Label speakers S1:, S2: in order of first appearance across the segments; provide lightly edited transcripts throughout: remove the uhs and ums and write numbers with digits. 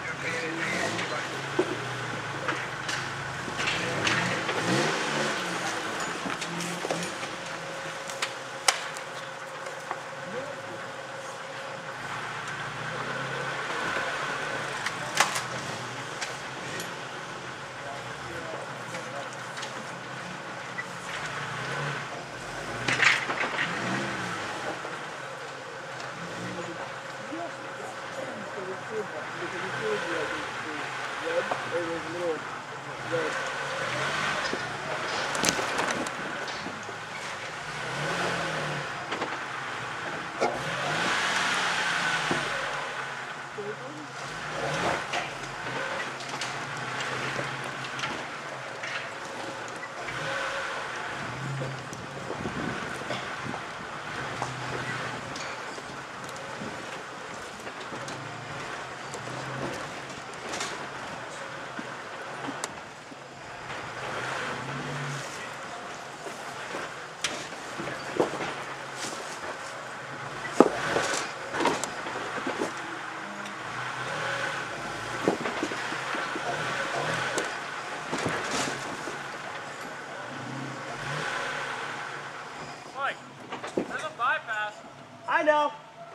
S1: I know.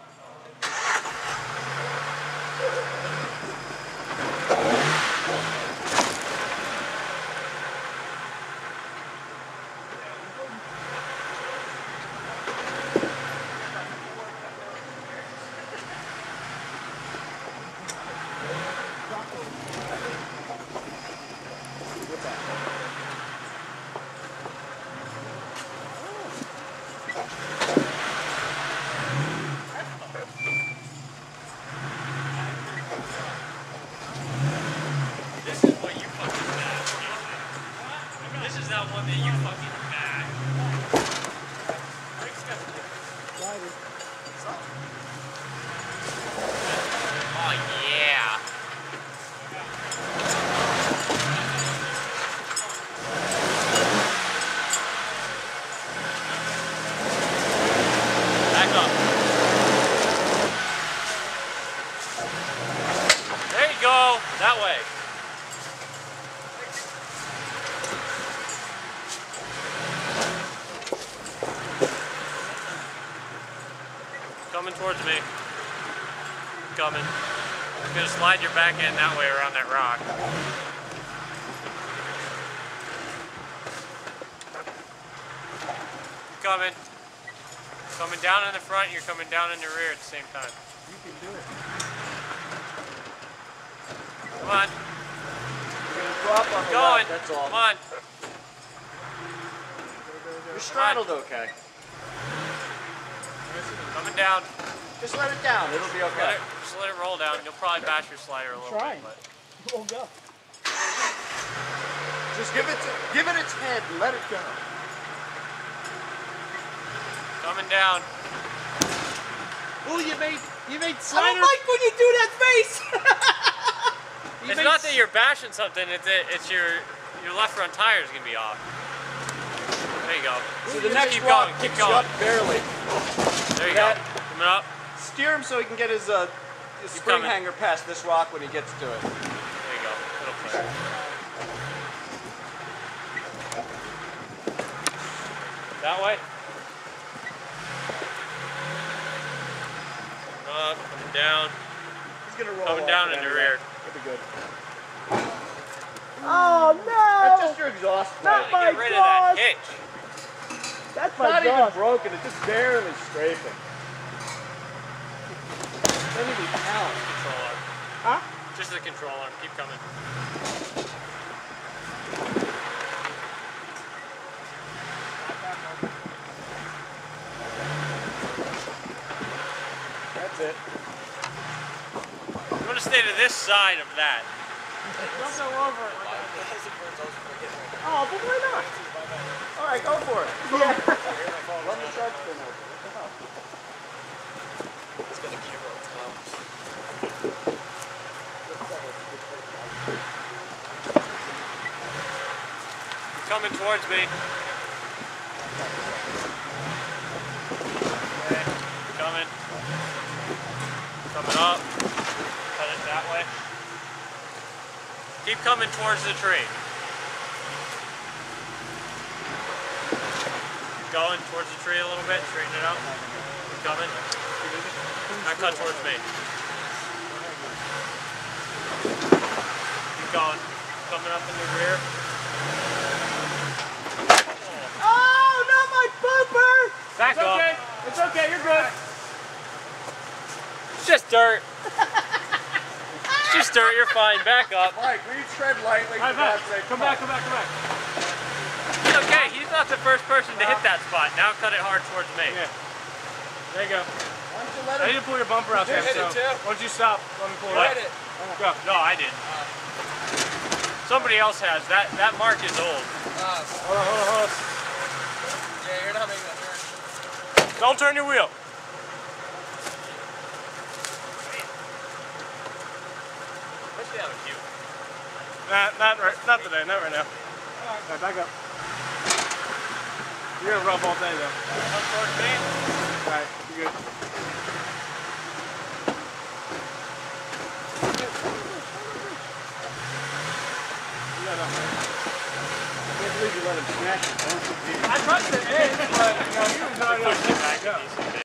S2: One that you fucking bag. Oh yeah. Back up. There you go. That way. Coming towards me. Coming. I'm gonna slide your back end that way around that rock. Coming. Coming down in the front, you're coming down in the rear at the same time.
S1: You can do it.
S2: Come on.
S1: You're gonna drop on the
S2: Going.
S1: left, that's all.
S2: Come on.
S1: You're straddled okay.
S2: Coming down.
S1: Just let it down, it'll be okay.
S2: Just let it roll down. You'll probably bash your slider a little bit. But
S1: We'll go. Just give it its head and let it go.
S2: Coming down.
S1: Oh, you made
S3: I
S1: slider.
S3: don't like when you do that face.
S2: It's not that you're bashing something. It's your left front tire is gonna be off. There you go.
S1: So the next
S2: keep
S1: rock
S2: going. Keep
S1: kicks you
S2: going.
S1: up barely.
S2: There you go. Coming up.
S1: Steer him so he can get his spring
S2: coming.
S1: hanger past this rock when he gets to it.
S2: There you go. It'll clear. That way. Up, coming down.
S1: He's gonna roll.
S2: Coming down in the rear.
S1: It'll be good.
S3: Oh no!
S1: That's just your exhaust plate.
S3: Not my
S2: Get rid of that
S3: exhaust.
S2: hitch.
S3: That's
S1: It's
S3: my
S1: not even
S3: exhaust.
S1: broken. It's just barely scraping. Doesn't even count.
S2: Control arm.
S3: Huh?
S2: Just the control arm. Keep coming.
S1: That's it.
S2: You want to stay to this side of that.
S3: Don't go over it. Oh, but why not?
S1: All right, go for it.
S3: Yeah.
S1: Run the shark fin over. What the hell?
S4: It's got a camera on top.
S2: Coming towards me. Okay. Coming. Coming up. Cut it that way. Keep coming towards the tree. Keep going towards the tree a little bit. Straighten it out. Keep coming. Now cut towards me. Keep going. Coming up in the rear.
S3: Oh, not my bumper!
S2: Back
S1: It's
S2: up.
S1: okay. It's okay. You're good.
S2: It's just dirt. It's just dirt. You're fine. Back up.
S1: Mike, will you tread lightly?
S3: All right,
S1: for God's
S3: back.
S1: sake?
S3: Come back, come back, come back.
S2: It's okay. He's not the first person to hit that spot. Now cut it hard towards me.
S3: Yeah. There you go.
S1: Why don't you let
S3: I
S1: him?
S3: need to pull your bumper out
S4: You
S3: there,
S4: hit
S3: so
S4: it too.
S3: why don't you stop? Let me pull it
S2: What?
S3: out.
S4: Hit it.
S3: Go.
S2: No, I didn't. Somebody else has. That mark is old.
S3: Hold on, hold on, hold on.
S4: Yeah, you're not making that turn.
S3: Don't turn your wheel.
S2: Especially that was you.
S3: Not today, not right now. All right, back up. You're gonna rough all day though.
S2: Come towards me.
S3: All right, you good. You got enough, man.
S1: I can't believe you let him smash it.
S3: I tried to edge, but you know, he was already
S2: Push it
S3: on
S2: back
S3: the
S2: a decent bit.